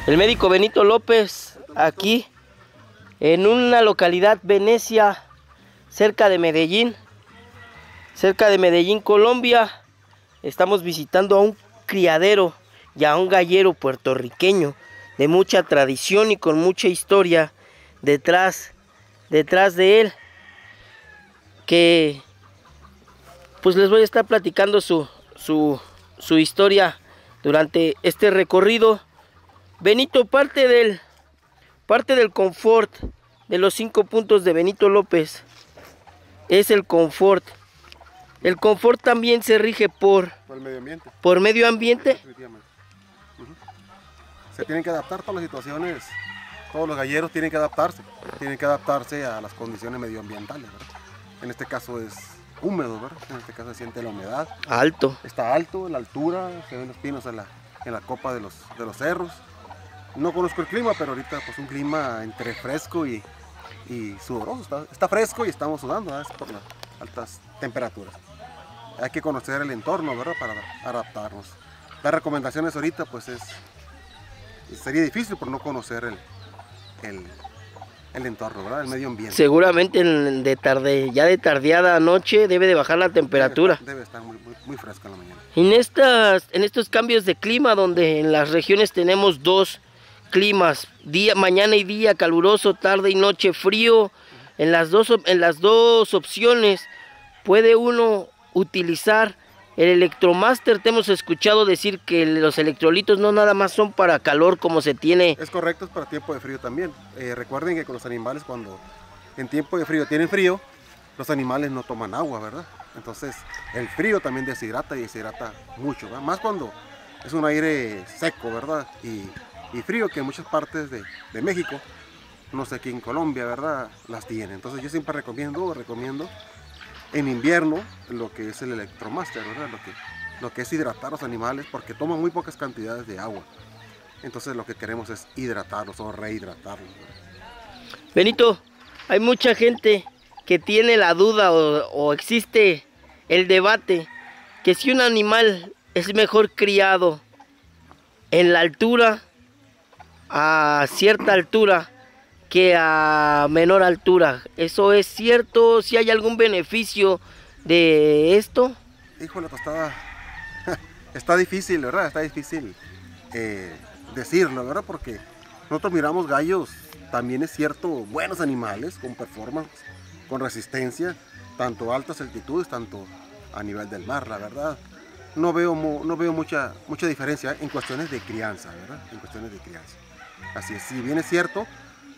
El médico Benito López, aquí en una localidad Venecia, cerca de Medellín, Colombia. Estamos visitando a un criadero y a un gallero puertorriqueño de mucha tradición y con mucha historia detrás de él, que pues les voy a estar platicando su historia durante este recorrido. Benito, parte del confort de los 5 puntos de Benito López es el confort. El confort también se rige por el medio ambiente. ¿Por medio ambiente? Se tienen que adaptar a todas las situaciones. Todos los galleros tienen que adaptarse a las condiciones medioambientales, ¿verdad? En este caso es húmedo, ¿verdad? En este caso se siente la humedad. Alto. Está alto, la altura, se ven los pinos en la copa de los cerros. No conozco el clima, pero ahorita pues un clima entre fresco y sudoroso. Está fresco y estamos sudando, ¿verdad? Es por las altas temperaturas. Hay que conocer el entorno, ¿verdad? Para adaptarnos. Dar recomendaciones ahorita pues sería difícil por no conocer el entorno, ¿verdad? El medio ambiente. Seguramente ya de tardeada noche debe de bajar la temperatura. Debe estar muy fresca en la mañana. En estos cambios de clima, donde en las regiones tenemos dos climas, mañana y día caluroso, tarde y noche frío, en las dos opciones puede uno utilizar el Electromaster. Te hemos escuchado decir que los electrolitos no nada más son para calor como se tiene. Es correcto, es para tiempo de frío también. Recuerden que con los animales, cuando en tiempo de frío tienen frío, los animales no toman agua, ¿verdad? Entonces el frío también deshidrata y deshidrata mucho, ¿verdad? Más cuando es un aire seco, ¿verdad? Y frío, que en muchas partes de México, no sé, aquí en Colombia, ¿verdad? Las tienen. Entonces yo siempre recomiendo en invierno lo que es el Electromaster, ¿verdad? Lo que es hidratar a los animales, porque toman muy pocas cantidades de agua. Entonces lo que queremos es hidratarlos o rehidratarlos, ¿verdad? Benito, hay mucha gente que tiene la duda o existe el debate que si un animal es mejor criado en la altura, a cierta altura, que a menor altura. ¿Eso es cierto? ¿Si hay algún beneficio de esto? Híjole, tostada. Está difícil, ¿verdad? Está difícil decirlo, ¿verdad? Porque nosotros miramos gallos, también es cierto, buenos animales, con performance, con resistencia, tanto a altas altitudes, tanto a nivel del mar, la verdad. No veo mucha diferencia en cuestiones de crianza, ¿verdad? En cuestiones de crianza. Así es, si bien es cierto,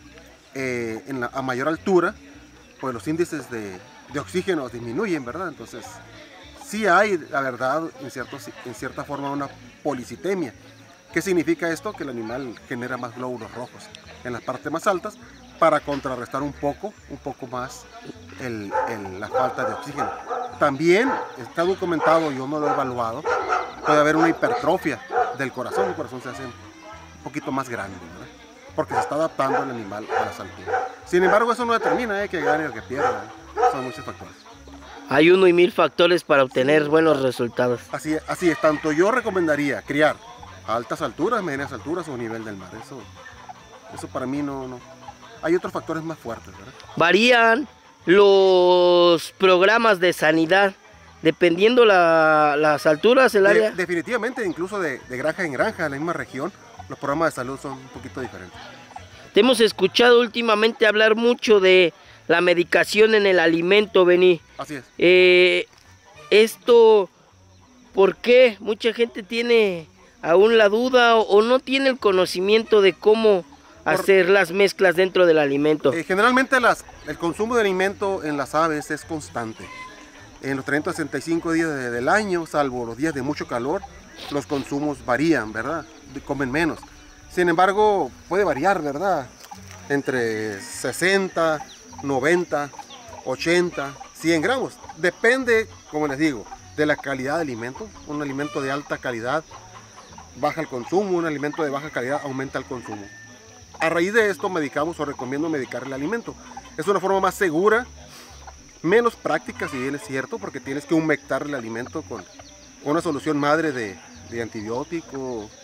a mayor altura, pues los índices de oxígeno disminuyen, ¿verdad? Entonces, sí hay, la verdad, en cierta forma, una policitemia. ¿Qué significa esto? Que el animal genera más glóbulos rojos en las partes más altas para contrarrestar un poco más la falta de oxígeno. También está documentado, yo no lo he evaluado, puede haber una hipertrofia del corazón. El corazón se hace un poquito más grande, ¿verdad? Porque se está adaptando el animal a las alturas. Sin embargo, eso no determina que gane o que pierda. Son muchos factores. Hay 1 y 1000 factores para obtener buenos resultados. Así es. Tanto yo recomendaría criar a altas alturas, medianas alturas o a nivel del mar. Eso para mí no. Hay otros factores más fuertes, ¿verdad? Varían los programas de sanidad dependiendo las alturas, el área. Definitivamente, incluso de granja en granja, en la misma región, los programas de salud son un poquito diferentes. Te hemos escuchado últimamente hablar mucho de la medicación en el alimento, Bení. Así es. Esto, ¿por qué? Mucha gente tiene aún la duda o no tiene el conocimiento de cómo hacer las mezclas dentro del alimento. Generalmente el consumo de alimento en las aves es constante. En los 365 días del año, salvo los días de mucho calor, los consumos varían, ¿verdad? Comen menos. Sin embargo, puede variar, ¿verdad? Entre 60, 90, 80, 100 gramos. Depende, como les digo, de la calidad de alimento. Un alimento de alta calidad baja el consumo, un alimento de baja calidad aumenta el consumo. A raíz de esto medicamos o recomiendo medicar el alimento. Es una forma más segura, menos práctica, si bien es cierto, porque tienes que humectar el alimento con una solución madre de antibiótico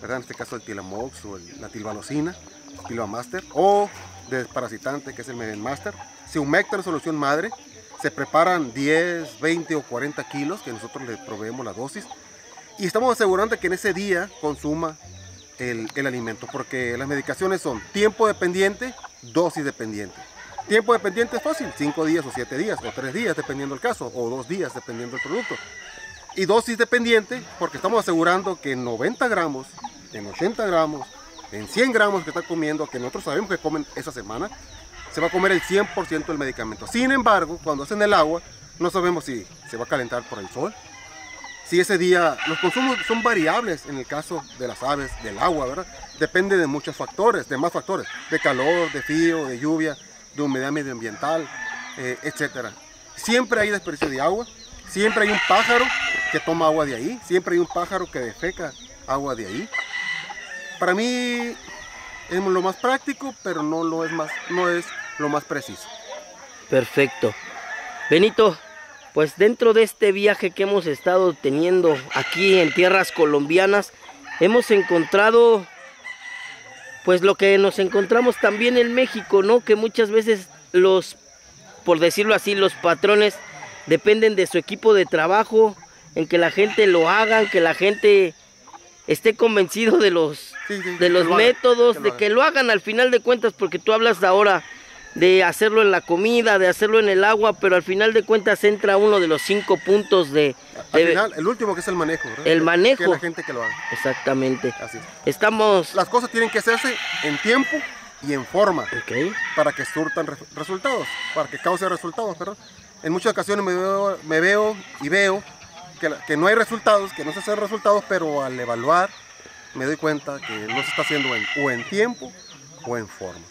¿verdad? En este caso el Tilamox o la tilvalocina, Tilvamaster, o desparasitante, que es el Medenmaster. Se humecta en solución madre, se preparan 10, 20 o 40 kilos, que nosotros le proveemos la dosis, y estamos asegurando que en ese día consuma el alimento, porque las medicaciones son tiempo dependiente, dosis dependiente. Tiempo dependiente es fácil, 5 días o 7 días, o 3 días dependiendo del caso, o 2 días dependiendo del producto. Y dosis dependiente, porque estamos asegurando que en 90 gramos, en 80 gramos, en 100 gramos que está comiendo, que nosotros sabemos que comen esa semana, se va a comer el 100% del medicamento. Sin embargo, cuando hacen el agua, no sabemos si se va a calentar por el sol, si ese día, los consumos son variables en el caso de las aves, del agua, ¿verdad? Depende de muchos factores, de más factores, de calor, de frío, de lluvia, de humedad medioambiental, etcétera. Siempre hay desperdicio de agua, siempre hay un pájaro que toma agua de ahí, siempre hay un pájaro que defeca agua de ahí. Para mí es lo más práctico, pero no es lo más preciso. Perfecto. Benito, pues dentro de este viaje que hemos estado teniendo aquí en tierras colombianas, hemos encontrado pues lo que nos encontramos también en México, ¿no? Que muchas veces por decirlo así, los patrones dependen de su equipo de trabajo, en que la gente lo haga, que la gente esté convencido de los métodos, de que lo hagan al final de cuentas, porque tú hablas ahora de hacerlo en la comida, de hacerlo en el agua, pero al final de cuentas entra uno de los 5 puntos al final, el último que es el manejo, ¿verdad? El manejo. Que la gente que lo haga. Exactamente. Así es. Las cosas tienen que hacerse en tiempo y en forma, para que surtan resultados, para que cause resultados, perdón. En muchas ocasiones me veo que no hay resultados, que no se hacen resultados, pero al evaluar me doy cuenta que no se está haciendo o en tiempo o en forma.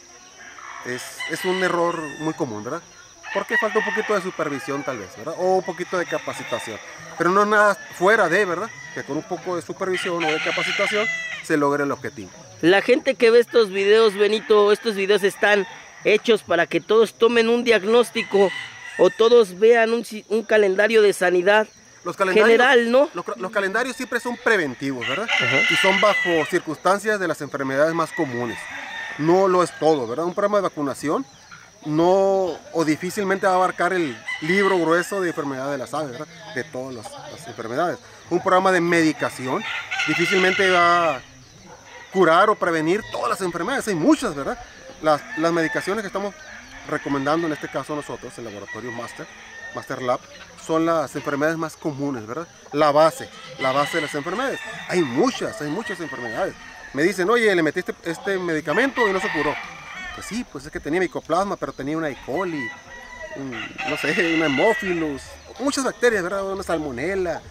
Es un error muy común, ¿verdad? Porque falta un poquito de supervisión tal vez, ¿verdad? O un poquito de capacitación. Pero no es nada fuera de, ¿verdad? Que con un poco de supervisión o de capacitación se logre el objetivo. La gente que ve estos videos, Benito, estos videos están hechos para que todos tomen un diagnóstico o todos vean un calendario de sanidad general, ¿no? Los calendarios siempre son preventivos, ¿verdad? Y son bajo circunstancias de las enfermedades más comunes. No lo es todo, ¿verdad? Un programa de vacunación no o difícilmente va a abarcar el libro grueso de enfermedades de las aves, ¿verdad? De todas las enfermedades. Un programa de medicación difícilmente va a curar o prevenir todas las enfermedades. Hay muchas, ¿verdad? Las medicaciones que estamos recomendando en este caso nosotros, el laboratorio Master Lab, son las enfermedades más comunes, ¿verdad? La base de las enfermedades. Hay muchas enfermedades. Me dicen, oye, le metiste este medicamento y no se curó. Pues sí, pues es que tenía micoplasma, pero tenía una E. coli, no sé, una Haemophilus, muchas bacterias, ¿verdad? Una salmonela,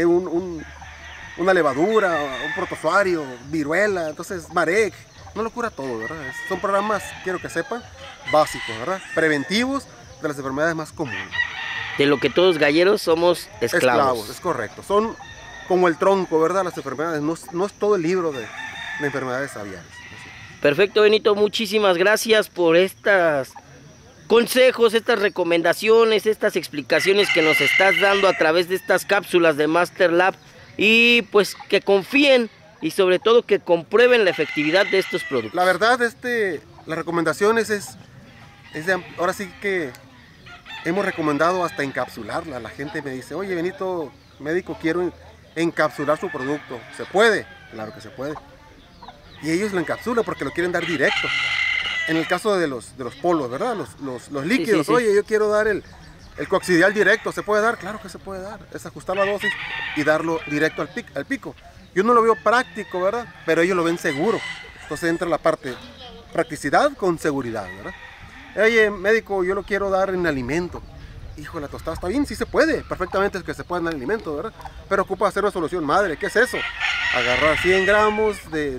una levadura, un protozoario, viruela, entonces Marek, no lo cura todo, ¿verdad? Son programas, quiero que sepan, básicos, ¿verdad? Preventivos de las enfermedades más comunes. De lo que todos galleros somos esclavos. Es correcto, son como el tronco, ¿verdad? Las enfermedades, no es todo el libro de enfermedades aviares. Perfecto, Benito, muchísimas gracias por estos consejos, estas recomendaciones, estas explicaciones que nos estás dando a través de estas cápsulas de Master Lab, y pues que confíen y sobre todo que comprueben la efectividad de estos productos. La verdad, las recomendaciones ahora sí que hemos recomendado hasta encapsularla. La gente me dice, oye, Benito, médico, quiero encapsular su producto. ¿Se puede? Claro que se puede. Y ellos lo encapsulan porque lo quieren dar directo. En el caso de los polos, ¿verdad? Los líquidos, sí. Oye, yo quiero dar el coaxidial directo. ¿Se puede dar? Claro que se puede dar. Es ajustar la dosis y darlo directo al pico. Yo no lo veo práctico, ¿verdad? Pero ellos lo ven seguro. Entonces entra la parte practicidad con seguridad, ¿verdad? Oye, médico, yo lo quiero dar en alimento. Hijo, la tostada está bien, sí se puede, perfectamente es que se puede en alimento, ¿verdad? Pero ocupa hacer una solución madre. ¿Qué es eso? Agarrar 100 gramos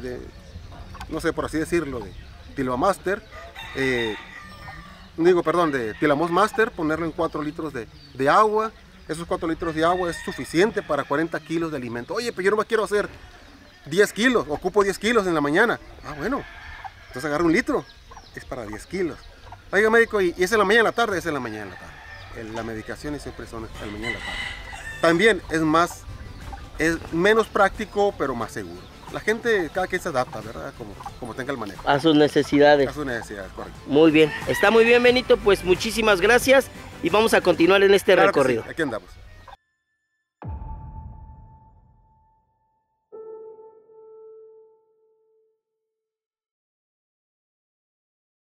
no sé, por así decirlo, de Tilvamaster, de Tilamos Master, ponerlo en 4 litros de agua. Esos 4 litros de agua es suficiente para 40 kilos de alimento. Oye, pero yo no me quiero hacer 10 kilos, ocupo 10 kilos en la mañana. Ah, bueno, entonces agarra 1 litro, es para 10 kilos. Oiga, médico, ¿y es en la mañana y en la tarde? Es en la mañana y en la tarde. La medicación siempre son en la mañana y en la tarde. También es menos práctico, pero más seguro. la gente, cada quien se adapta, ¿verdad? Como tenga el manejo. A sus necesidades. A sus necesidades, correcto. Muy bien, está muy bien, Benito, pues muchísimas gracias y vamos a continuar en este Claro que recorrido. sí, aquí andamos.